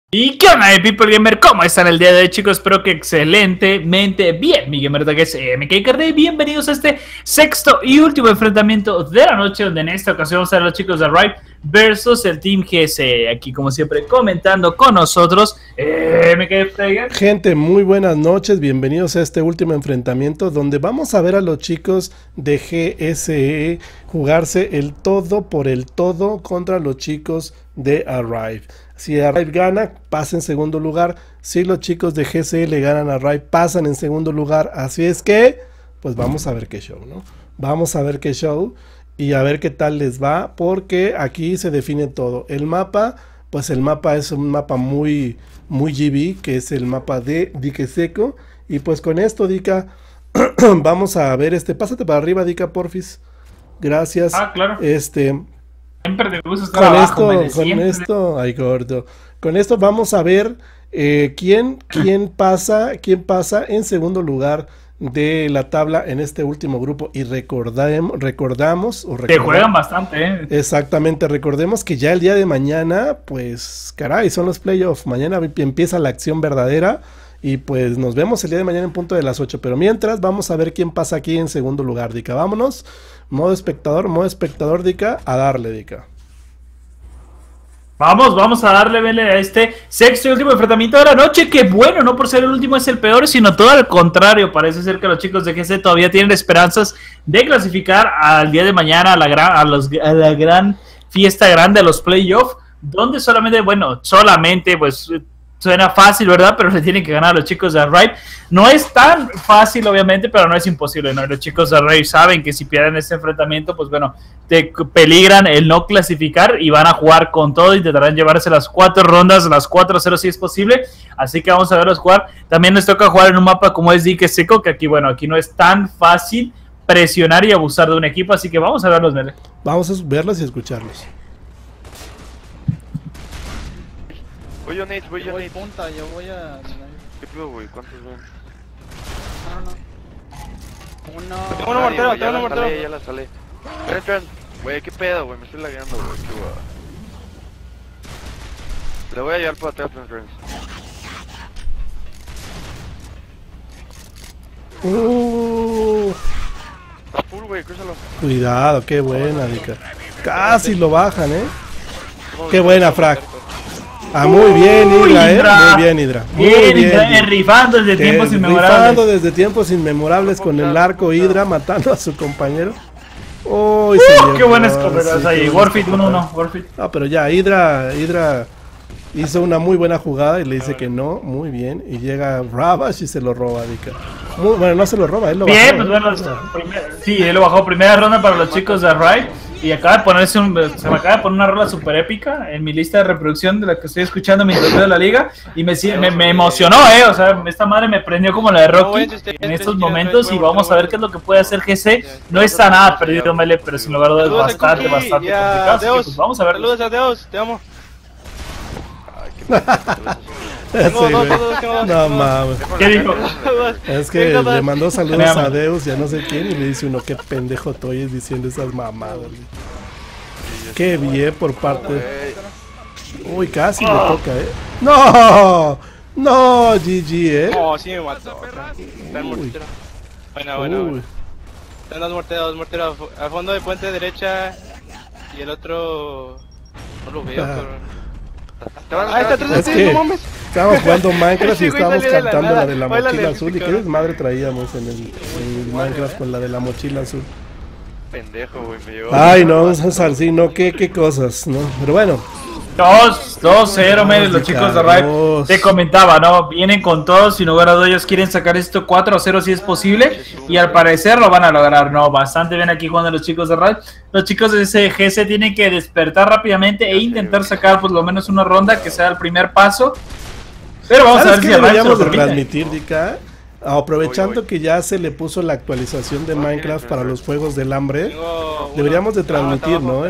¿Y qué onda, People Gamer? ¿Cómo están el día de hoy, chicos? Espero que excelentemente bien, mi gamer que es MKKD. Bienvenidos a este sexto y último enfrentamiento de la noche, donde en esta ocasión vamos a ver a los chicos de Rive versus el Team GC. Aquí, como siempre, comentando con nosotros, MKKD. Gente, muy buenas noches, bienvenidos a este último enfrentamiento, donde vamos a ver a los chicos de GSE jugarse el todo por el todo contra los chicos de Arrive. Si Arrive gana, pasa en segundo lugar. Si los chicos de GSE le ganan a Arrive, pasan en segundo lugar. Así es que, pues vamos a ver qué show, ¿no? Vamos a ver qué show y a ver qué tal les va, porque aquí se define todo. El mapa, pues el mapa es un mapa muy GB, que es el mapa de Dique Seco. Y pues con esto, Dika, vamos a ver pásate para arriba, Dika, porfis. Gracias. Ah, claro. Siempre te gusta estar Con abajo, esto, ay gordo. Con esto vamos a ver quién pasa en segundo lugar de la tabla en este último grupo. Y recordamos. Te juegan bastante, Exactamente, recordemos que ya el día de mañana, pues caray, son los playoffs. Mañana empieza la acción verdadera. Y pues nos vemos el día de mañana en punto de las 8. Pero mientras, vamos a ver quién pasa aquí en segundo lugar, Dika. Vámonos. Modo espectador, Dika. A darle, Dika. Vamos a darle a este sexto y último enfrentamiento de la noche. Que bueno, no por ser el último es el peor, sino todo al contrario. Parece ser que los chicos de GC todavía tienen esperanzas de clasificar al día de mañana a la gran fiesta grande de los playoffs. Donde solamente, pues suena fácil, ¿verdad? Pero le tienen que ganar a los chicos de Arrive. No es tan fácil, obviamente, pero no es imposible, ¿no? Los chicos de Arrive saben que si pierden este enfrentamiento, pues bueno, te peligran el no clasificar y van a jugar con todo. Intentarán llevarse las 4 rondas, las 4-0 si es posible. Así que vamos a verlos jugar. También les toca jugar en un mapa como es Dique Seco, que aquí, bueno, aquí no es tan fácil presionar y abusar de un equipo. Así que vamos a verlos, Mele. Vamos a verlos y escucharlos. Voy yo, Nate, voy yo, Nate. Punta, yo voy a... ¿Qué pedo, güey? ¿Cuántos ven? Uno... Tengo una mortero, ya la salé. Tren, güey, qué pedo, güey, me estoy lagueando, güey, qué guay. Le voy a llevar para atrás, Tren. Está full, güey, crúzalo. Cuidado, qué buena, Dika. Casi lo bajan, Qué buena, Frac. Ah, muy bien, Hydra, muy bien, Hydra. Muy bien, rifando desde tiempos inmemorables. Rifando desde tiempos inmemorables con el arco Hydra, matando a su compañero. ¡Oh! ¡Qué buenas carreras ahí! Warfit 1-1, Warfit. Ah, pero ya, Hydra hizo una muy buena jugada y le dice que no, muy bien. Y llega Ravage y se lo roba, Dika. Bueno, no se lo roba, él lo bajó. Bien, pues bueno, sí, él lo bajó. Primera ronda para los chicos de Rive. Y acaba de ponerse se me acaba de poner una rola super épica en mi lista de reproducción de la que estoy escuchando mientras veo la liga. Y me emocionó, o sea, esta madre me prendió como la de Rocky en estos momentos. Y vamos a ver qué es lo que puede hacer GC. No está nada perdido, Mele, pero sin lugar a dudas es bastante complicado. Así que, pues, vamos a ver. Saludos, adiós, te amo. No mames. ¿Qué dijo? Es que le mandó saludos a Deus y a no sé quién y le dice uno, qué pendejo Toy es diciendo esas mamadas. Qué bien por parte. Uy, casi le toca, No, no, GG, No, sí me mató. Está en mortero. Bueno. Están dos morteros al fondo de puente derecha y el otro no lo veo, pero... Está atrás de ti, no mames. Estábamos jugando Minecraft y estábamos cantando la de la mochila azul. ¿Y qué desmadre traíamos en el Minecraft con la de la mochila azul? Pendejo, güey, me llevó. Ay, no, Salsino, qué cosas, ¿no? Pero bueno. 2-0, Mele, los chicos de Rive. Te comentaba, ¿no? Vienen con todos, sin lugar a dudas, ellos quieren sacar esto 4-0 si es posible. Y al parecer lo van a lograr, ¿no? Bastante bien aquí jugando los chicos de Rive. Los chicos de SGC tienen que despertar rápidamente e intentar sacar por lo menos una ronda que sea el primer paso. Pero vamos a ver si deberíamos de transmitir, Dika. Aprovechando que ya se le puso la actualización de Minecraft para los juegos del hambre, deberíamos de transmitir, ¿no?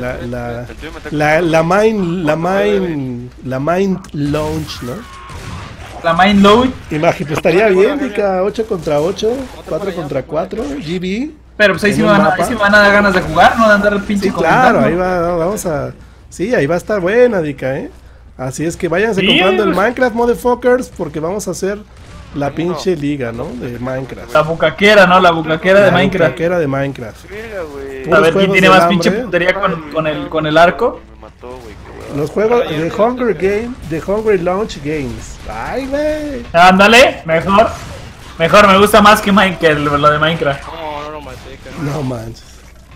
La Mine Launch, ¿no? La Mine Load. Imagínate, pues estaría bien, Dika, 8 contra 8, 4 contra 4, GB. Pero pues ahí sí me van a dar ganas de jugar, no de andar pinche sí, claro, ahí va, vamos a... Sí, ahí va a estar buena, Dika, Así es que váyanse Sí, comprando el pues. Minecraft, motherfuckers, porque vamos a hacer la pinche liga, ¿no? De Minecraft. La bucaquera, ¿no? La bucaquera de Minecraft. La de Minecraft. Verga, güey. Puros A ver quién juegos tiene del más pinche hambre. puntería con el arco. Me mató, güey. Qué hueva. Los juegos de Hunger Game, de Hunger Launch Games. Ay, güey. Ándale, mejor. Mejor, me gusta más que lo de Minecraft. No, no lo maté, carnal. No manches.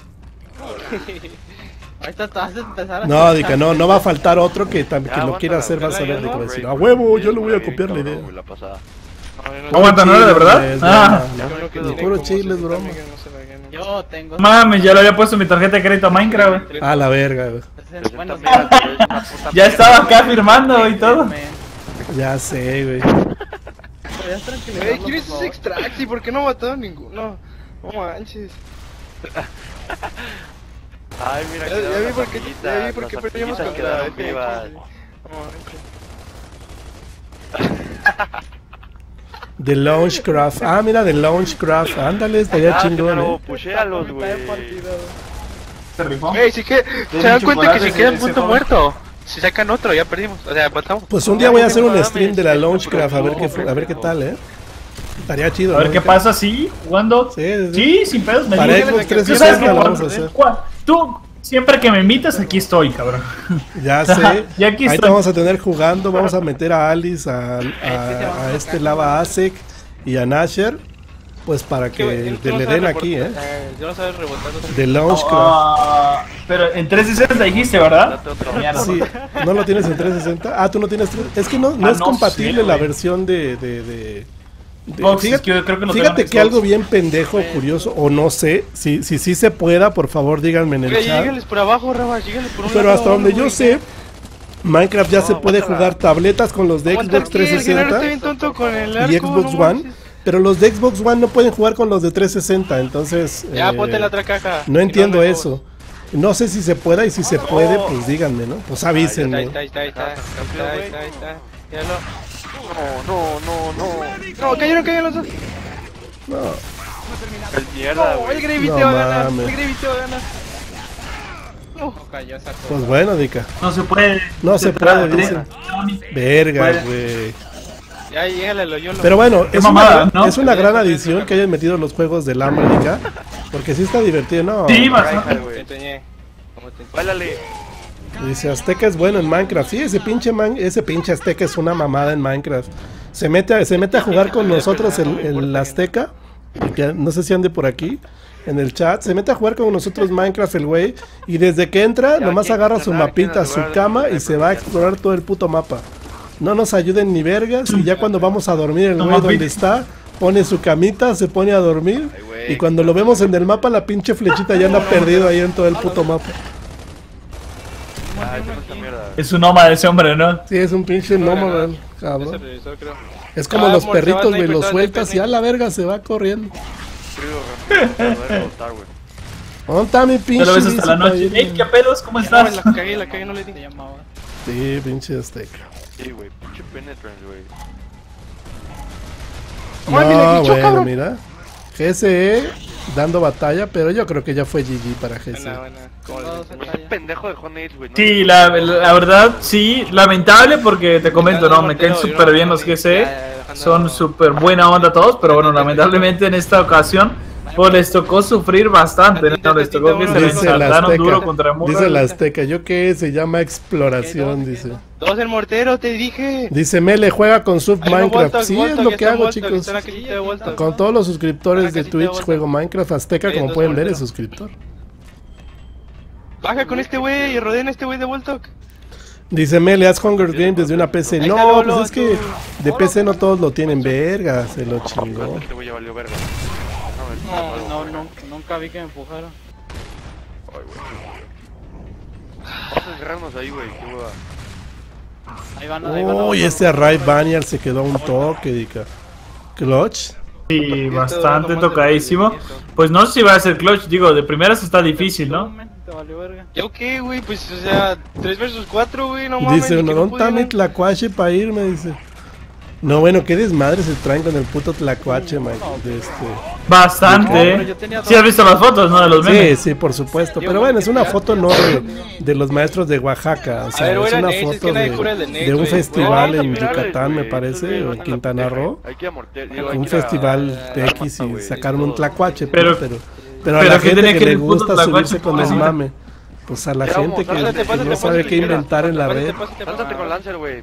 Ahorita te vas a empezar a... No, Dica, no va a faltar otro que lo aguanta quiera la hacer, vas a ver, verga, Dica, va a ¿no? decir, a huevo, yo le voy a copiar la Cabrón, idea. güey, la pasada. Aguanta, ¿no era de verdad? Es Ah, broma, Uno que ¿no? tiene Puro como chile es 60 broma. megas, no se la gana. Yo tengo. mames, ya le había puesto mi tarjeta de crédito a Minecraft, güey. A la verga, güey. Bueno, Es una puta Ya estaba acá firmando y todo. me- Ya sé, güey. ¿Podrías tranquilizarlo, ¿Quién es por ese favor? Extraxi? ¿Por qué no mató a ninguno? No manches. Ay, mira, Ya quedaron vi las por qué ardillitas, perdimos las contra ardillitas quedaron este vivas. X. No manches. The Launchcraft. Ah, mira, The Launchcraft. Ándale, estaría chingón, claro, pushéalos, güey. Se rifó. Ey, sí que se dan cuenta que si queda en punto muerto, si sacan otro, ya perdimos. O sea, matamos. Pues un día voy a hacer un mames, stream de la sí, Launchcraft, a ver pero a ver qué tal, Estaría chido. A ver ¿no? qué pasa, sí, jugando. Sí, sí. Sí, sin pedos, me Para dices. Xbox Tú sabes 360 que lo vamos a hacer. Tú, siempre que me invitas, aquí estoy, cabrón. Ya sé. Y aquí Ahí te estoy. vamos a tener jugando. Vamos a meter a Alice, a este Lava Asek y a Nasher. Pues para que le den aquí, Yo no sabes rebotar los The Launchcraft. Ah, pero en 360 dijiste, ¿verdad? Date otro. Mierda. Sí, ¿no lo tienes en 360? Ah, tú no tienes. Es que no Ah, es no compatible sé, la güey. versión de Xbox, es que yo creo que no fíjate tengo que Xbox. algo bien pendejo, curioso, o no sé, si se pueda, por favor díganme en el chat. Llegales por abajo, Raba, llegales por un Pero lado, hasta donde yo güey. sé, Minecraft ya se puede jugar tabletas con los de Aguanta, Xbox ¿qué? El guerrero está 360 bien tonto con el arco, y Xbox no One, manches. pero los de Xbox One no pueden jugar con los de 360, entonces Ya, ponte en la otra caja. no entiendo Y me eso. No sé si se pueda y si se puede, pues díganme, ¿no? Pues Ahí avísenme. está, ahí está, ahí está. Ahí está, ahí está. Ya lo... No. No, cayeron los dos. No, El mierda, No, el güey. Gravy No te va a ganar. mames. El Gravy te va a ganar. No cayó esa cosa. pues bueno, Dica. No se puede. No se puede, dicen. Verga, Puede. güey. Ya, llégale lo yo. Pero bueno, Qué mamada, ¿no? es una gran adición que hayan metido los juegos del hambre, Dica, porque sí está divertido, ¿no? Sí, bastante. Tryhard, Te güey. enseñé. ¿Cómo te enseñé? Báilale. Dice Azteca es bueno en Minecraft. Sí, ese pinche Azteca es una mamada en Minecraft. Se mete a jugar con nosotros el Azteca, que no sé si ande por aquí en el chat. Se mete a jugar con nosotros Minecraft el güey, y desde que entra nomás agarra su mapita, su cama y se va a explorar todo el puto mapa. No nos ayuden ni vergas, y ya cuando vamos a dormir el güey donde está, pone su camita, se pone a dormir, Ay, güey. y cuando lo vemos en el mapa la pinche flechita ya anda perdido ahí en todo el puto mapa. Ah, esa no está mierda. Es un nómada ese hombre, ¿no? Sí, es un pinche nómada, Ese cabrón. revisor, creo. Es como Ah, los amor, perritos, se va a güey, los sniper, sueltas y sniper. a la verga se va corriendo. Frío, güey. Lo voy a rebotar, güey. ¿Dónde está mi Te pinche? lo ves hasta la noche. Bici, Ey, ¿qué pedos? ¿Cómo No, estás? la cagué, no le di. Se llamaba. Sí, pinche Azteca. Sí, güey. Pinche penetrance, güey. Ay, mira, No, bicho, bueno, cabrón. mira. GSE dando batalla, pero yo creo que ya fue GG para GSE. Buena, buena. Como le Todos enseñé. acá ya. Pendejo de Honey, güey. ¿no? Sí, la verdad, sí. Lamentable porque te comento, ¿no? Me caen súper bien los GC. Son súper buena onda todos, pero bueno, lamentablemente en esta ocasión pues les tocó sufrir bastante, ¿no? Les tocó que se les Dice la saltaron duro Azteca, contra el muro. dice la Azteca, ¿yo qué? Se llama exploración, dice. Dos el mortero, te dije. Dice Mele, juega con sub Ahí va Minecraft. Voltok, Sí, Voltok, es lo ya que está hago, Voltok, chicos. está la casita de Voltok. Con todos los suscriptores Una de casita de Twitch Voltok. juego Minecraft. Azteca, Ahí como dos pueden ver, es Voltok. suscriptor. Baja con este güey y rodeen a este güey de Voltok. Dice Mele, haz Hunger Games desde una PC. Ahí está No, Lolo, pues es que tú. de PC no todos lo tienen, verga, se lo chingó. Este güey ya valió verga. No, nunca vi que me empujaron. Ay, güey. Vamos a encerrarnos ahí, güey. Qué hueva. Ahí van. Uy, este Array Banial se quedó a un toque, dica. Clutch. Sí, bastante tocadísimo. Pues no sé si va a ser clutch, digo, de primeras está difícil, ¿no? Te valió verga. ¿Yo qué, güey? Pues, o sea, 3 versus 4, güey, no mames. Dice ni uno, que no ¿dónde está mi pudieran. tlacuache para irme? Dice. No, bueno, qué desmadre se traen con el puto tlacuache, man. Bastante. Sí has visto las fotos, ¿no? De los memes. Sí, por supuesto. Pero bueno, es una foto no de los maestros de Oaxaca. O sea, es una foto de un festival en Yucatán, me parece, o en Quintana Roo. Un festival de X y sacaron un tlacuache, pero a la gente que le gusta subirse con el mame. Pues a la gente que no sabe qué inventar en la red. Lánzate con Lancer, güey.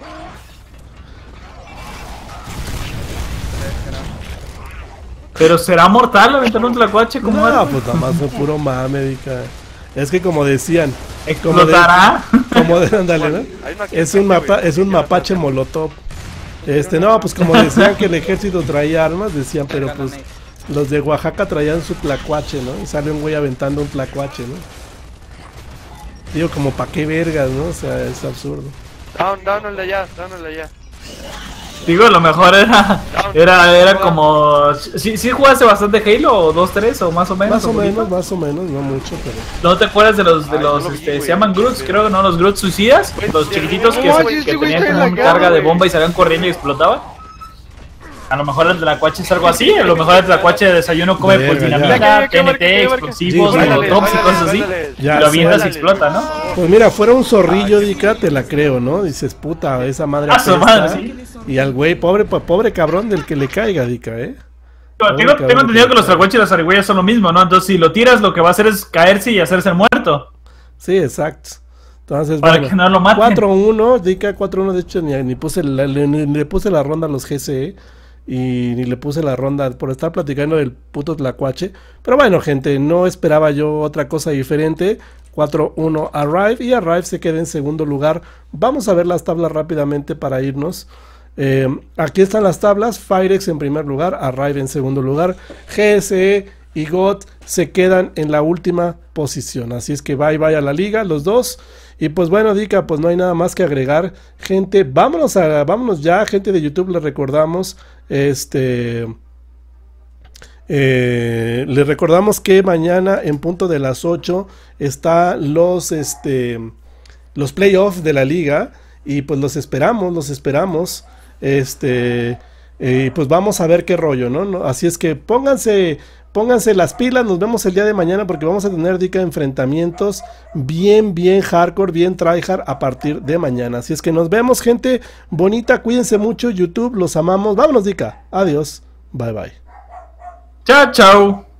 Pero será mortal aventar un tlacuache como no, pues nada más fue puro mame, dica. Es que como decían, explotará. Ándale, ¿no? Es un mapache molotov. No, pues como decían que el ejército traía armas, decían, pero pues los de Oaxaca traían su tlacuache, ¿no? Y sale un güey aventando un tlacuache, ¿no? Digo, como pa' qué vergas, ¿no? O sea, es absurdo. Down el de allá. Digo, lo mejor era como... ¿Sí jugaste bastante Halo? ¿O 2-3 o más o menos? Más o menos, no mucho, pero... ¿No te acuerdas de los se llaman Groots, creo, ¿no? Los Groots suicidas, los chiquititos que tenían como una carga de bomba y salían corriendo y explotaban. A lo mejor el tlacuache es algo así, a lo mejor el tlacuache de desayuno come pues dinamita, TNT, explosivos, molotovs y cosas así. Y lo avientas y explota, ¿no? Pues mira, fuera un zorrillo, dica, te la creo, ¿no? Dices, puta, esa madre apesta. ¿Sí? Y al güey, pobre cabrón del que le caiga, dica, Tengo entendido que los tlacuaches y las zarigüeyas son lo mismo, ¿no? Entonces si lo tiras, lo que va a hacer es caerse y hacerse el muerto. Sí, exacto. Entonces, para que no lo maten. 4-1, dica, 4-1, de hecho ni le puse la ronda a los GCE. Y ni le puse la ronda por estar platicando del puto tlacuache. Pero bueno, gente, no esperaba yo otra cosa diferente. 4-1 Arrive y Arrive se queda en segundo lugar. Vamos a ver las tablas rápidamente para irnos. Aquí están las tablas. Firex en primer lugar, Arrive en segundo lugar, GSE y GOT se quedan en la última posición. Así es que bye a la liga, los dos. Y pues bueno, dica, pues no hay nada más que agregar, gente. Vámonos ya, gente de YouTube, les recordamos, les recordamos que mañana en punto de las 8 está los playoffs de la liga y pues los esperamos, y pues vamos a ver qué rollo, ¿no? Así es que pónganse las pilas, nos vemos el día de mañana porque vamos a tener, dica, enfrentamientos bien hardcore, bien tryhard a partir de mañana. Así es que nos vemos, gente bonita, cuídense mucho, YouTube, los amamos. Vámonos, dica, adiós, bye. Chao.